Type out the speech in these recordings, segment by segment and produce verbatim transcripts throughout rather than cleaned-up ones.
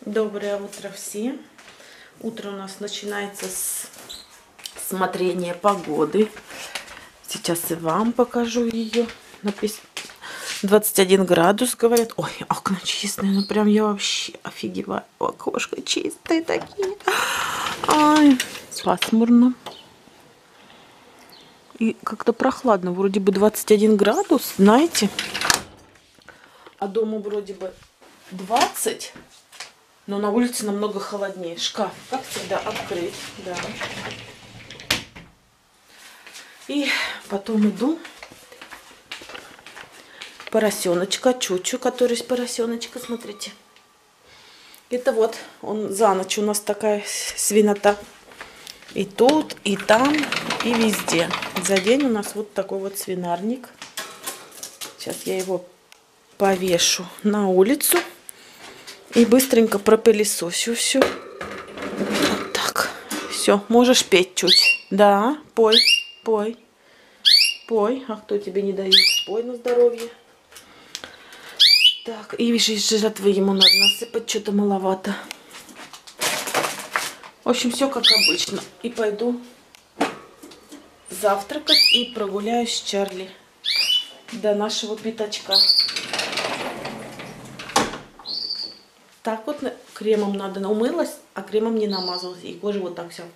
Доброе утро всем. Утро у нас начинается с смотрения погоды. Сейчас и вам покажу ее. Написано двадцать один градус, говорят. Ой, окна чистые. Ну прям я вообще офигеваю. Окошко чистые такие. Ай, пасмурно. И как-то прохладно. Вроде бы двадцать один градус, знаете. А дома вроде бы двадцать. Но на улице намного холоднее. Шкаф, как всегда, открыть. Да. И потом иду. Поросеночка, Чучу, который из поросеночка, смотрите. Это вот, он за ночь у нас такая свинота. И тут, и там, и везде. За день у нас вот такой вот свинарник. Сейчас я его повешу на улицу. И быстренько пропылесосю все. Вот так. Все, можешь петь чуть. Да, пой, пой, пой. А кто тебе не дает? Пой на здоровье. Так, и видишь, жратвы ему надо насыпать, что-то маловато. В общем, все как обычно. И пойду завтракать и прогуляюсь с Чарли до нашего пятачка. Так вот кремом надо, умылась, а кремом не намазалась. И кожа вот так все.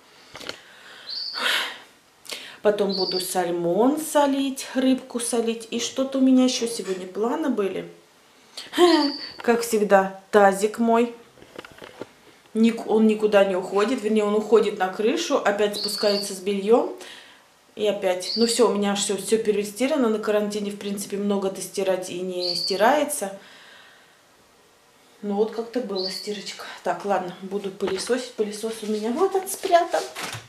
Потом буду сальмон солить, рыбку солить. И что-то у меня еще сегодня планы были. Как всегда, тазик мой. Он никуда не уходит. Вернее, он уходит на крышу, опять спускается с бельем. И опять. Ну все, у меня все, все перестирано. На карантине, в принципе, много-то стирать и не стирается. Ну вот как-то была стирочка. Так, ладно, буду пылесосить. Пылесос у меня вот он спрятан.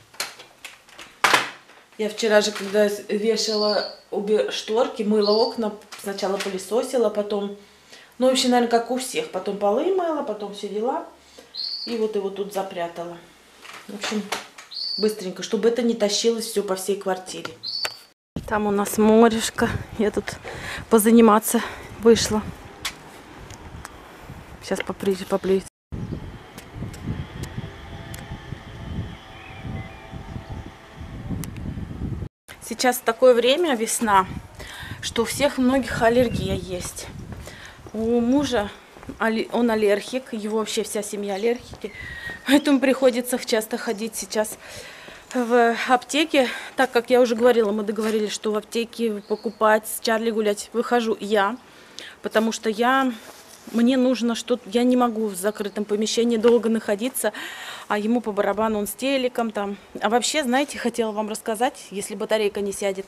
Я вчера же, когда вешала обе шторки, мыла окна, сначала пылесосила, потом... Ну, вообще, наверное, как у всех. Потом полы мыла, потом все дела. И вот его тут запрятала. В общем, быстренько, чтобы это не тащилось все по всей квартире. Там у нас морешко. Я тут позаниматься вышла. Сейчас поближе, поближе. Сейчас такое время, весна, что у всех многих аллергия есть. У мужа он аллергик, его вообще вся семья аллергики. Поэтому приходится часто ходить сейчас в аптеке. Так как я уже говорила, мы договорились, что в аптеке покупать, с Чарли гулять выхожу я. Потому что я... Мне нужно что-то, я не могу в закрытом помещении долго находиться, а ему по барабану, он с телеком там. А вообще, знаете, хотела вам рассказать, если батарейка не сядет.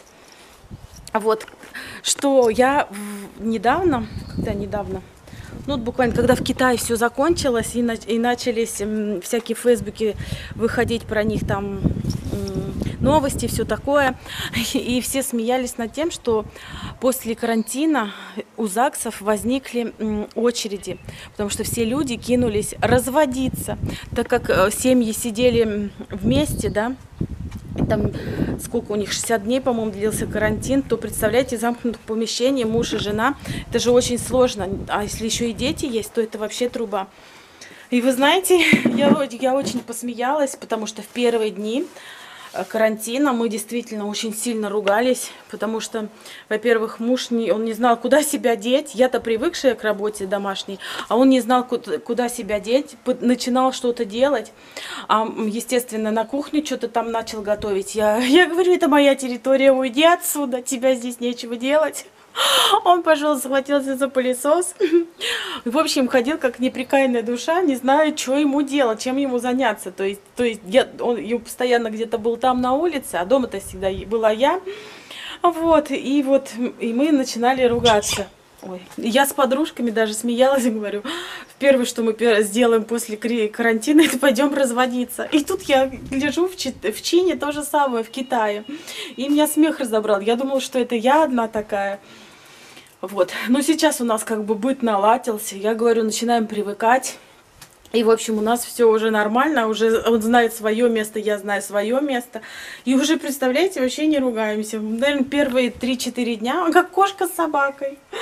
Вот, что я недавно, когда недавно, ну буквально, когда в Китае все закончилось и, на, и начались м, всякие фейсбуки выходить про них там м, новости, все такое, и все смеялись над тем, что после карантина у ЗАГСов возникли м, очереди, потому что все люди кинулись разводиться, так как э, семьи сидели вместе, да. Там сколько у них, шестьдесят дней, по-моему, длился карантин, то, представляете, замкнутых помещений, муж и жена, это же очень сложно, а если еще и дети есть, то это вообще труба. И вы знаете, я, я очень посмеялась, потому что в первые дни карантина мы действительно очень сильно ругались, потому что, во-первых, муж, не, он не знал, куда себя деть, я-то привыкшая к работе домашней, а он не знал, куда, куда себя деть, начинал что-то делать, а, естественно, на кухню что-то там начал готовить. Я, я говорю, это моя территория, уйди отсюда, тебя здесь нечего делать. Он пошел, схватился за пылесос. В общем, ходил как неприкаянная душа, не знаю, что ему делать, чем ему заняться. То есть, то есть я, он постоянно где-то был там на улице, а дома-то всегда была я. Вот, и вот, и мы начинали ругаться. Ой. Я с подружками даже смеялась и говорю, первое, что мы сделаем после карантина, это пойдем разводиться. И тут я лежу в, Чи в Чине, то же самое, в Китае. И меня смех разобрал. Я думала, что это я одна такая. Вот. Но сейчас у нас как бы быт наладился. Я говорю, начинаем привыкать. И, в общем, у нас все уже нормально. Уже он знает свое место, я знаю свое место. И уже, представляете, вообще не ругаемся. Наверное, первые три-четыре дня, как кошка с собакой.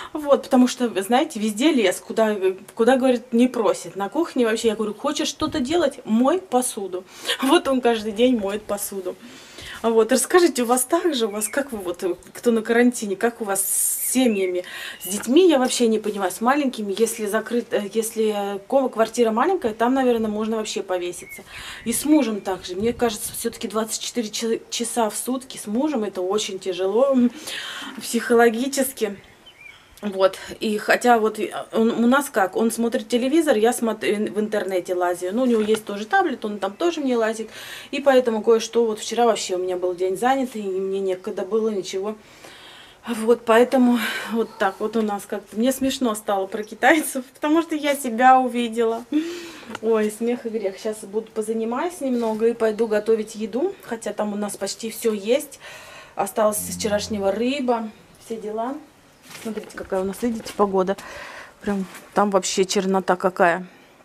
Вот, потому что, вы знаете, везде лес, куда, куда, говорит, не просит. На кухне вообще, я говорю, хочешь что-то делать, мой посуду. Вот он каждый день моет посуду. Вот, расскажите, у вас так же, у вас как вы, вот, кто на карантине, как у вас с семьями, с детьми, я вообще не понимаю, с маленькими, если закрыт, если квартира маленькая, там, наверное, можно вообще повеситься. И с мужем также, мне кажется, все-таки двадцать четыре часа в сутки с мужем, это очень тяжело психологически. Вот, и хотя вот он, у нас как, он смотрит телевизор, я смотрю в интернете лазю, ну у него есть тоже таблет, он там тоже мне лазит, и поэтому кое-что, вот вчера вообще у меня был день занятый, и мне некогда было ничего, вот, поэтому вот так вот у нас как-то, мне смешно стало про китайцев, потому что я себя увидела, ой, смех и грех, сейчас буду позанимаюсь немного и пойду готовить еду, хотя там у нас почти все есть, осталась с вчерашнего рыба, все дела. Смотрите, какая у нас, видите, погода. Прям там вообще чернота какая.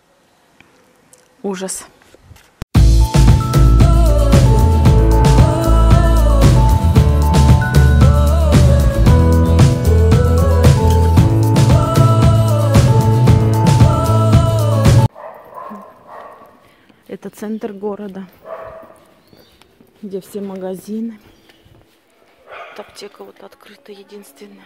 Ужас. Это центр города, где все магазины. Вот аптека вот открыта единственная.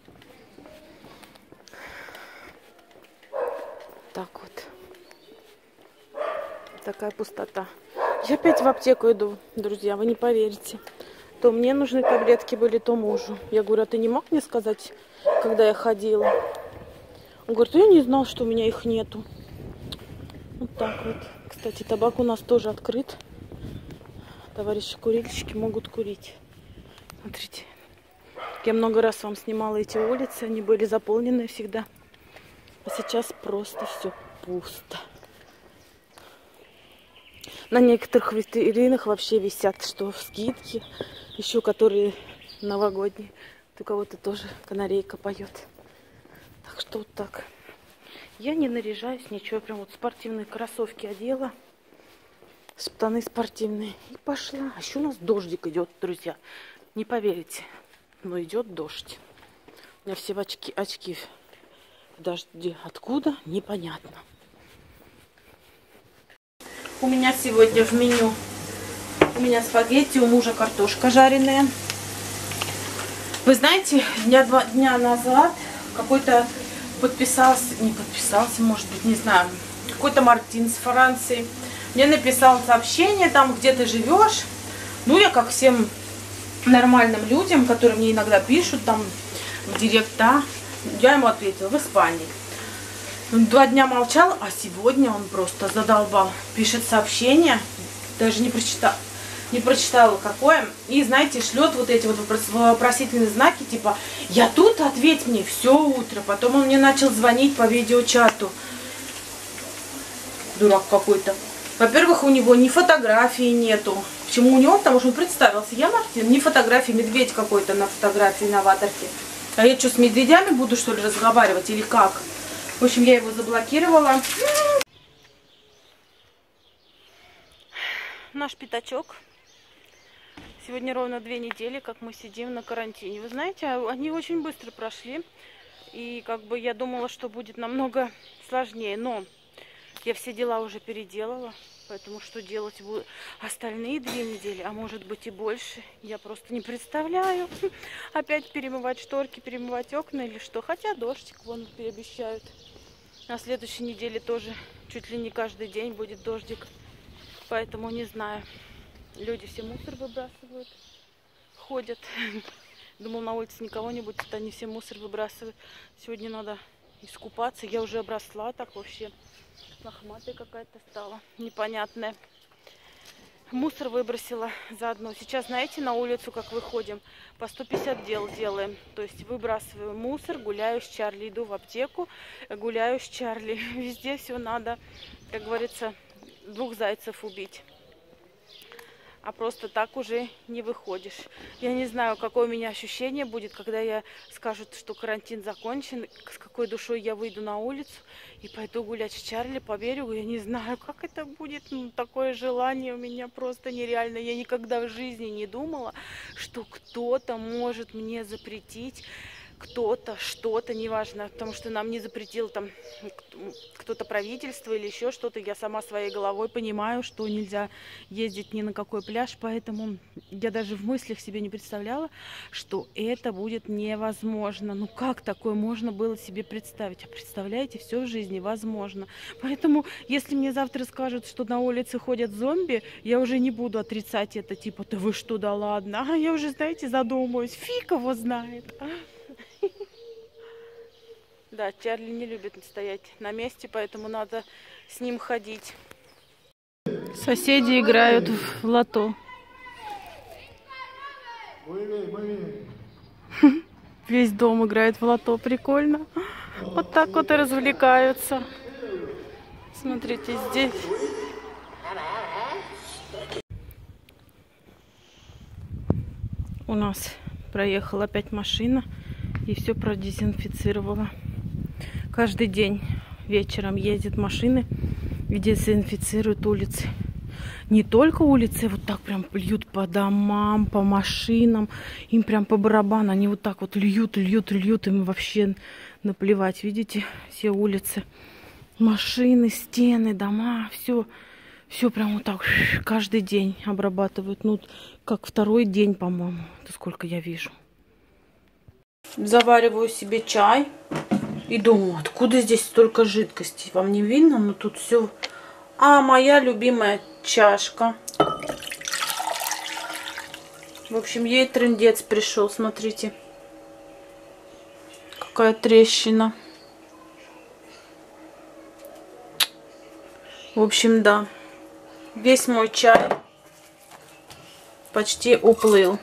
Так вот. Такая пустота. Я опять в аптеку иду, друзья, вы не поверите. То мне нужны таблетки были, то мужу. Я говорю, а ты не мог мне сказать, когда я ходила? Он говорит, я не знал, что у меня их нету. Вот так вот. Кстати, табак у нас тоже открыт. Товарищи курильщики могут курить. Смотрите. Я много раз вам снимала эти улицы. Они были заполнены всегда. А сейчас просто все пусто. На некоторых витринах вообще висят, что скидки, еще которые новогодние. У кого-то тоже канарейка поет. Так что вот так. Я не наряжаюсь, ничего. Прям вот спортивные кроссовки одела. Штаны спортивные. И пошла. А еще у нас дождик идет, друзья. Не поверите, но идет дождь. У меня все в очки, очки в дожде. Откуда? Непонятно. У меня сегодня в меню у меня спагетти, у мужа картошка жареная. Вы знаете, дня два дня назад какой-то подписался, не подписался, может быть, не знаю, какой-то Мартин с Франции. Мне написал сообщение, там, где ты живешь. Ну, я как всем нормальным людям, которые мне иногда пишут, там, в директа, я ему ответила, в Испании. Он два дня молчал, а сегодня он просто задолбал. Пишет сообщение, даже не прочитал, не прочитала какое. И, знаете, шлет вот эти вот вопросительные знаки, типа, я тут, ответь мне, все утро. Потом он мне начал звонить по видеочату. Дурак какой-то. Во-первых, у него ни фотографии нету. Почему у него? Потому что он представился. Я Мартин, ни фотографии, медведь какой-то на фотографии, на аватарке. А я что, с медведями буду, что ли, разговаривать или как? В общем, я его заблокировала. Наш пятачок. Сегодня ровно две недели, как мы сидим на карантине. Вы знаете, они очень быстро прошли. И как бы я думала, что будет намного сложнее. Но я все дела уже переделала. Поэтому что делать будут остальные две недели, а может быть и больше, я просто не представляю. Опять перемывать шторки, перемывать окна или что. Хотя дождик вон обещают. На следующей неделе тоже чуть ли не каждый день будет дождик. Поэтому не знаю. Люди все мусор выбрасывают, ходят. Думал, на улице никого не будет, они все мусор выбрасывают. Сегодня надо искупаться. Я уже обросла так вообще. Лохматая какая-то стала, непонятная. Мусор выбросила заодно. Сейчас, знаете, на улицу как выходим, по сто пятьдесят дел делаем. То есть выбрасываю мусор, гуляю с Чарли, иду в аптеку, гуляю с Чарли. Везде все надо, как говорится, двух зайцев убить. А просто так уже не выходишь. Я не знаю, какое у меня ощущение будет, когда я скажут, что карантин закончен, с какой душой я выйду на улицу и пойду гулять с Чарли по берегу. Я не знаю, как это будет. Ну, такое желание у меня просто нереально. Я никогда в жизни не думала, что кто-то может мне запретить кто-то, что-то, неважно, потому что нам не запретил там кто-то правительство или еще что-то. Я сама своей головой понимаю, что нельзя ездить ни на какой пляж, поэтому я даже в мыслях себе не представляла, что это будет невозможно. Ну как такое можно было себе представить? А представляете, все в жизни возможно. Поэтому, если мне завтра скажут, что на улице ходят зомби, я уже не буду отрицать это, типа, да вы что, да ладно. А я уже, знаете, задумаюсь, фиг его знает. Да, Чарли не любит стоять на месте, поэтому надо с ним ходить. Соседи играют в лото. Весь дом играет в лото, прикольно. Вот так вот и развлекаются. Смотрите, здесь. У нас проехала опять машина и все продезинфицировала. Каждый день вечером ездят машины и дезинфицируют улицы. Не только улицы, вот так прям льют по домам, по машинам. Им прям по барабану. Они вот так вот льют, льют, льют. Им вообще наплевать. Видите, все улицы. Машины, стены, дома. Все, все прям вот так каждый день обрабатывают. Ну, как второй день, по-моему. Это сколько я вижу. Завариваю себе чай. И думаю, откуда здесь столько жидкости? Вам не видно? Но тут все... А, моя любимая чашка. В общем, ей трындец пришел, смотрите. Какая трещина. В общем, да. Весь мой чай почти уплыл.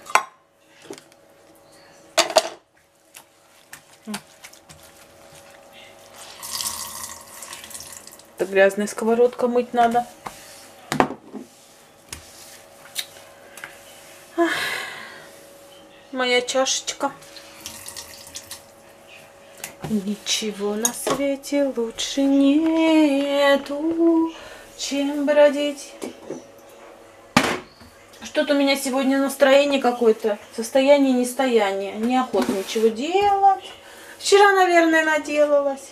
Это грязная сковородка, мыть надо. Моя чашечка. Ничего на свете лучше нету, чем бродить. Что-то у меня сегодня настроение какое-то, состояние нестояния. Неохота ничего делать. Вчера, наверное, наделалась.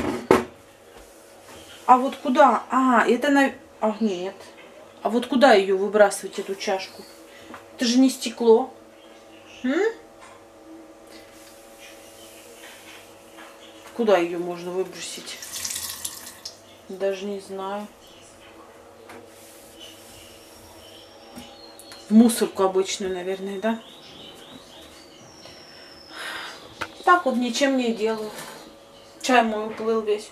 А вот куда? А, это на... А, нет. А вот куда ее выбрасывать, эту чашку? Это же не стекло. М? Куда ее можно выбросить? Даже не знаю. В мусорку обычную, наверное, да? Так вот ничем не делаю. Чай мой уплыл весь.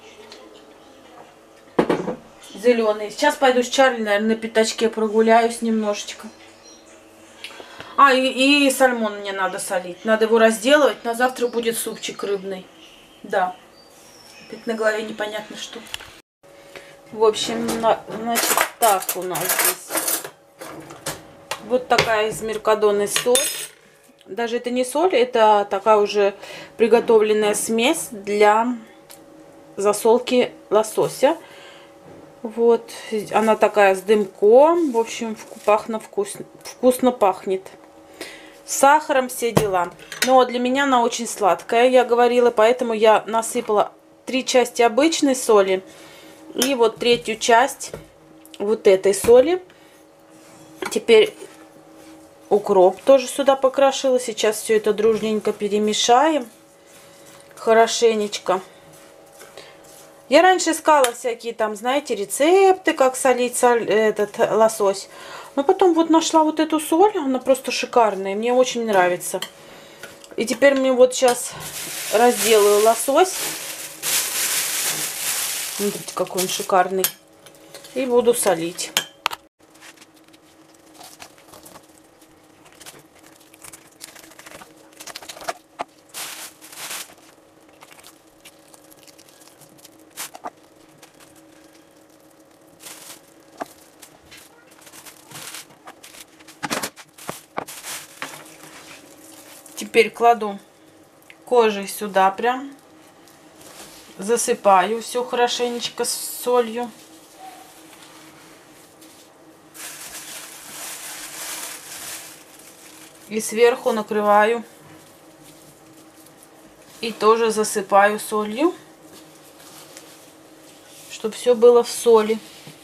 Зеленый. Сейчас пойду с Чарли, наверное, на пятачке прогуляюсь немножечко. А, и, и сальмон мне надо солить. Надо его разделывать. На завтра будет супчик рыбный. Да. Опять на голове непонятно что. В общем, на, значит, так у нас здесь. Вот такая из Меркадоны соль. Даже это не соль, это такая уже приготовленная смесь для засолки лосося. Вот, она такая с дымком, в общем, пахнет вкусно, вкусно пахнет. С сахаром все дела. Но для меня она очень сладкая, я говорила, поэтому я насыпала три части обычной соли и вот третью часть вот этой соли. Теперь укроп тоже сюда покрошила. Сейчас все это дружненько перемешаем. Хорошенечко. Я раньше искала всякие там, знаете, рецепты, как солить соль, этот лосось. Но потом вот нашла вот эту соль, она просто шикарная, мне очень нравится. И теперь мне вот сейчас разделаю лосось. Смотрите, какой он шикарный. И буду солить. Теперь кладу кожей сюда прям, засыпаю все хорошенечко с солью. И сверху накрываю И тоже засыпаю солью, чтобы все было в соли.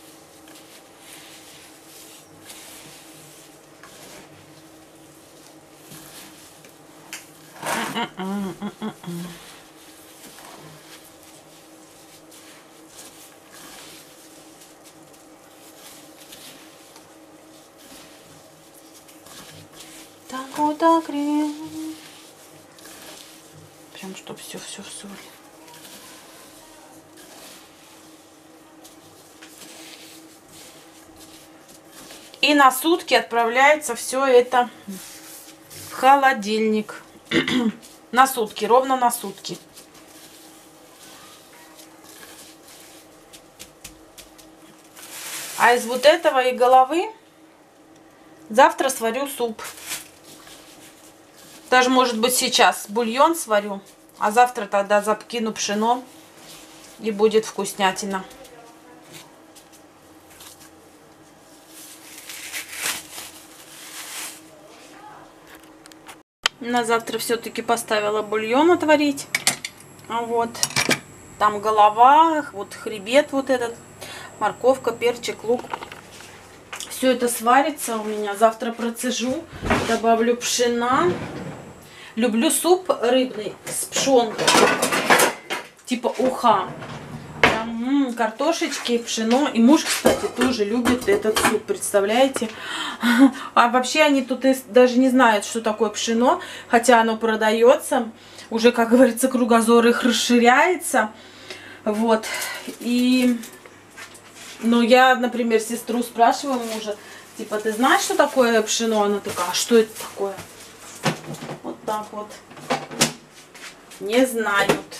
Так вот так прям, чтобы все все в соли. И на сутки отправляется все это в холодильник. На сутки, ровно на сутки. А из вот этого и головы завтра сварю суп. Даже, может быть, сейчас бульон сварю, а завтра тогда закину пшено, и будет вкуснятина. На завтра все-таки поставила бульон отварить. Вот. Там голова, вот хребет вот этот, морковка, перчик, лук. Все это сварится у меня. Завтра процежу, добавлю пшена. Люблю суп рыбный с пшенкой, типа уха. Там, м -м, картошечки, пшено. И муж, кстати, тоже любит этот суп, представляете? А вообще они тут даже не знают, что такое пшено, хотя оно продается. Уже, как говорится, кругозор их расширяется. Вот. И... Но я, например, сестру спрашиваю мужа, типа, ты знаешь, что такое пшено? Она такая, а что это такое? Вот так вот. Не знают.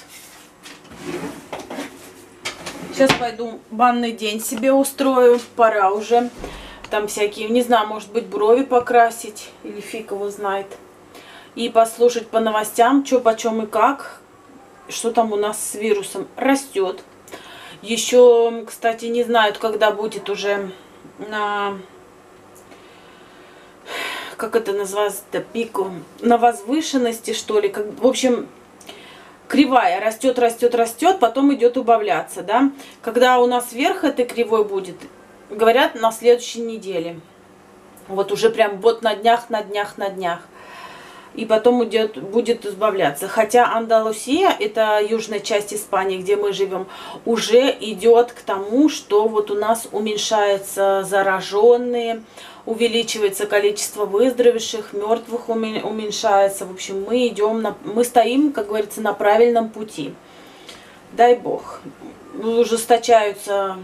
Сейчас пойду банный день себе устрою. Пора уже. Там всякие, не знаю, может быть, брови покрасить. Или фиг его знает. И послушать по новостям, что, почем и как. Что там у нас с вирусом растет. Еще, кстати, не знают, когда будет уже на... Как это называется-то? Пику. На возвышенности, что ли. Как, в общем, кривая. Растет, растет, растет, потом идет убавляться, да. Когда у нас вверх этой кривой будет, говорят, на следующей неделе. Вот уже прям вот на днях, на днях, на днях. И потом идет, будет избавляться. Хотя Андалусия, это южная часть Испании, где мы живем, уже идет к тому, что вот у нас уменьшаются зараженные, увеличивается количество выздоровевших, мертвых уменьшается. В общем, мы идем, на, мы стоим, как говорится, на правильном пути. Дай бог. Ужесточаются...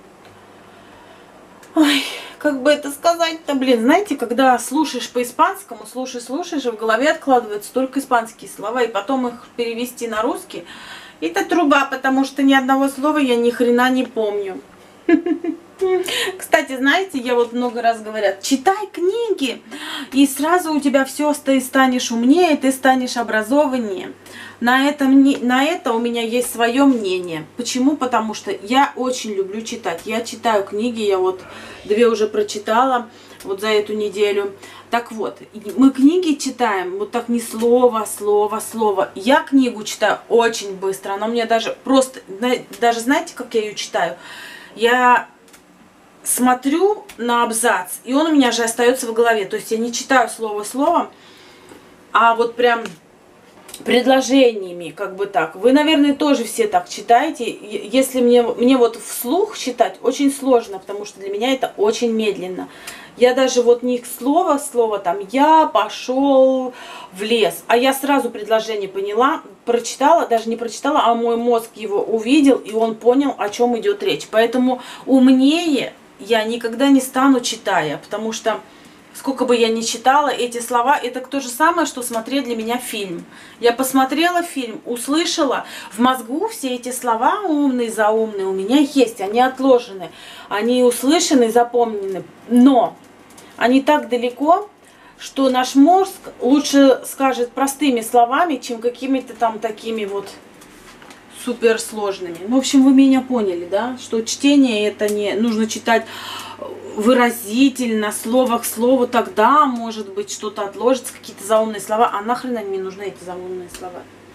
Ой, как бы это сказать-то, блин, знаете, когда слушаешь по-испанскому, слушаешь, слушаешь, и в голове откладываются только испанские слова, и потом их перевести на русский, это труба, потому что ни одного слова я ни хрена не помню. Кстати, знаете, я вот много раз говорят, читай книги, и сразу у тебя все, ты станешь умнее, ты станешь образованнее. На, этом, на это у меня есть свое мнение. Почему? Потому что я очень люблю читать. Я читаю книги, я вот две уже прочитала вот за эту неделю. Так вот, мы книги читаем вот так не слово, слово, слово. Я книгу читаю очень быстро. Она у меня даже просто, даже знаете, как я ее читаю? Я смотрю на абзац, и он у меня же остается в голове. То есть я не читаю слово словом, а вот прям предложениями, как бы так. Вы, наверное, тоже все так читаете. Если мне, мне вот вслух читать очень сложно, потому что для меня это очень медленно. Я даже вот не слово слово там «я пошел в лес», а я сразу предложение поняла, прочитала, даже не прочитала, а мой мозг его увидел, и он понял, о чем идет речь. Поэтому умнее я никогда не стану, читая, потому что сколько бы я ни читала, эти слова, это то же самое, что смотреть для меня фильм. Я посмотрела фильм, услышала, в мозгу все эти слова умные, заумные у меня есть, они отложены, они услышаны, запомнены, но они так далеко, что наш мозг лучше скажет простыми словами, чем какими-то там такими вот суперсложными. Ну, в общем, вы меня поняли, да, что чтение это не нужно читать выразительно, слово к слову, тогда, может быть, что-то отложится, какие-то заумные слова. А нахрен они мне нужны, эти заумные слова?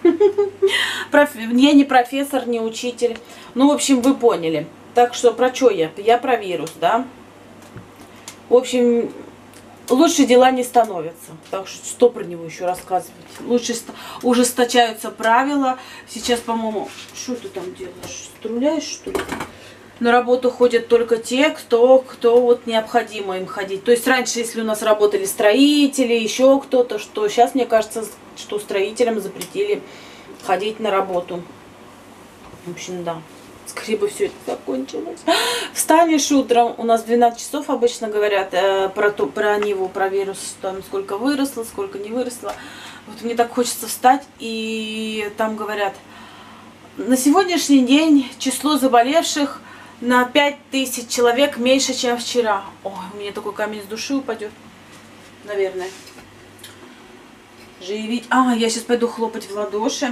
Я не профессор, не учитель. Ну, в общем, вы поняли. Так что про что я? Я про вирус, да? В общем, лучше дела не становятся. Так что что про него еще рассказывать? Лучше ужесточаются правила. Сейчас, по-моему, что ты там делаешь? Струляешь, что ли? На работу ходят только те, кто, кто вот необходимо им ходить. То есть раньше, если у нас работали строители, еще кто-то, что сейчас, мне кажется, что строителям запретили ходить на работу. В общем, да. Скорее бы все это закончилось. Встанешь утром, у нас двенадцать часов обычно говорят э, про, то, про него, про вирус, там сколько выросло, сколько не выросло. Вот мне так хочется встать, и там говорят, на сегодняшний день число заболевших на пять тысяч человек меньше, чем вчера. Ой, у меня такой камень с души упадет, наверное. Заявить. А, я сейчас пойду хлопать в ладоши.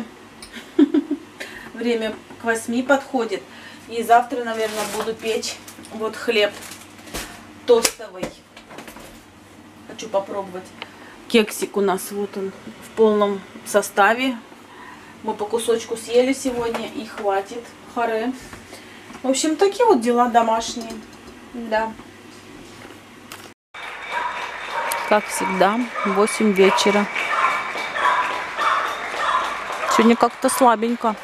Время к восьми подходит. И завтра, наверное, буду печь вот хлеб тостовый. Хочу попробовать. Кексик у нас вот он в полном составе. Мы по кусочку съели сегодня и хватит. Харе. В общем, такие вот дела домашние. Да. Как всегда, восемь вечера. Сегодня как-то слабенько.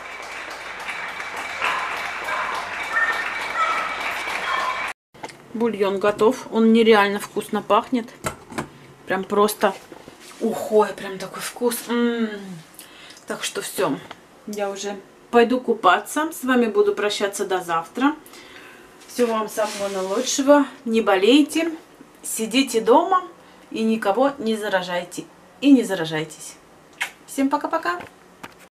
Бульон готов. Он нереально вкусно пахнет. Прям просто ухой, прям такой вкус. М-м-м. Так что все. Я уже пойду купаться. С вами буду прощаться до завтра. Всего вам самого наилучшего. Не болейте. Сидите дома и никого не заражайте. И не заражайтесь. Всем пока-пока.